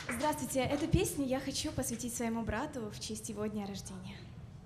Здравствуйте, эту песню я хочу посвятить своему брату в честь его дня рождения.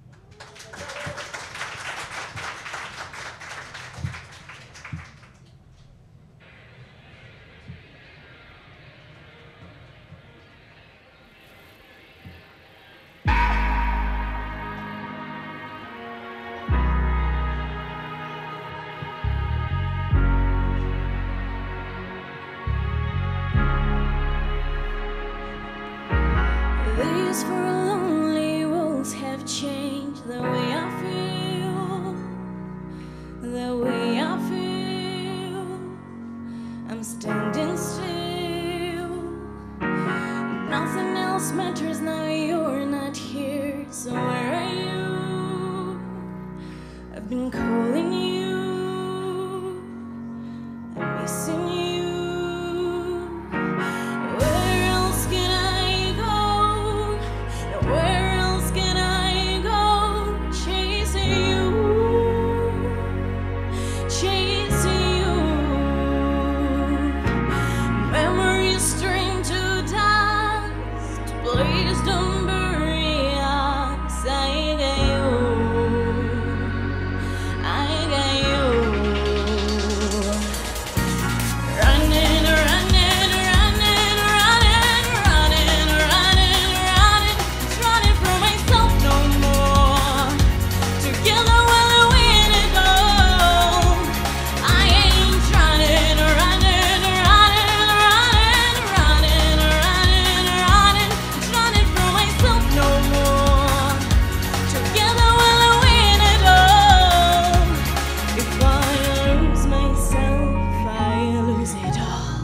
These four lonely walls have changed the way I feel, the way I feel. I'm standing still. Nothing else matters now, you're not here. So where are you? I've been calling you, I'm missing you. Please don't bury us. I got you. Running, running, running, running, running, running, running. Just running from myself no more. Together we'll win it all. I ain't running, running, running, running, running, running, running. Running from myself no more. Together we'll win it all. If I lose myself, I lose it all.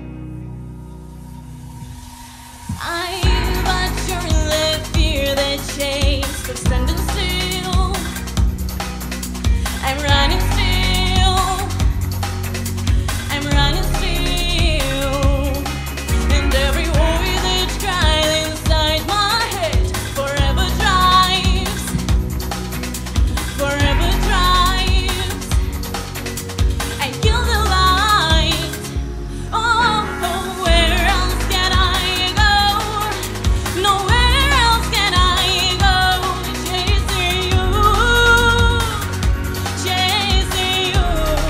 I've got the fear that chased, but standing still. I'm running still. I'm running still. And every voice that cries inside my head forever drives, forever drives. I kill the light. Oh, where else can I go? Nowhere else can I go. Chasing you, chasing you.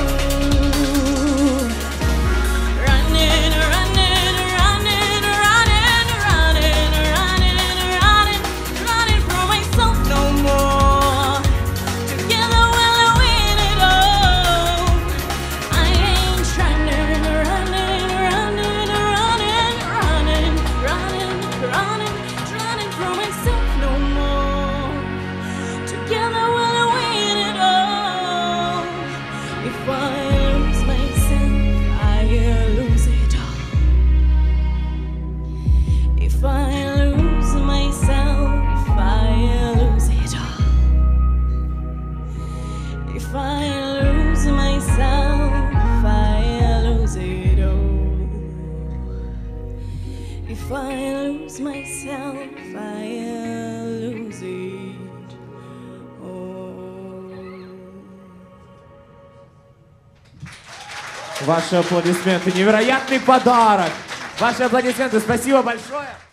Running, running, running, running, running, running, running, running from myself no more. Together we'll win it all. I ain't running, running, running, running, running, running, running, running from myself no more. Together we'll win it all. If I lose myself, I lose it all. If I lose myself, I lose it all. If I lose myself, I lose it all. If I lose myself, I lose it all. Ваши аплодисменты, невероятный подарок. Ваши аплодисменты, спасибо большое.